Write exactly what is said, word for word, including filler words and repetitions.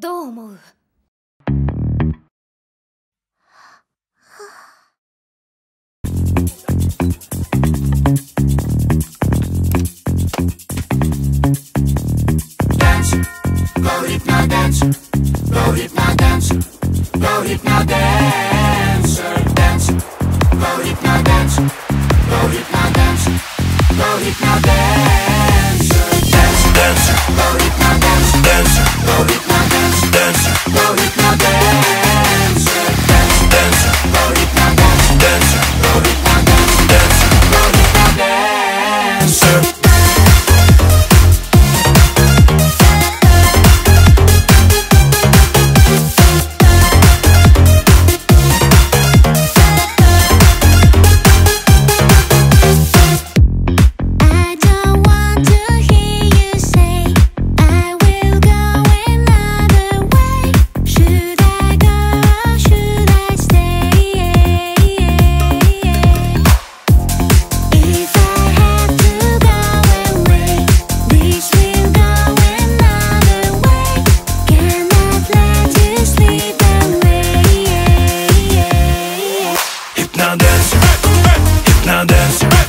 どう思う？ Go Hypno Dancer, go Hypno Dancer, go Hypno Dancer, dance. Go Hypno Dancer, go Hypno Dancer, go Hypno Dancer, dance, dancer. Go Hypno Dancer, dancer, go Hypno Dancer, dancer, go Hypno Dancer, dance, dancer. Go Hypno Dancer, dancer, go Hypno Dancer, dancer, go Hypno Dancer. Hypno Dancer, Hypno Dancer.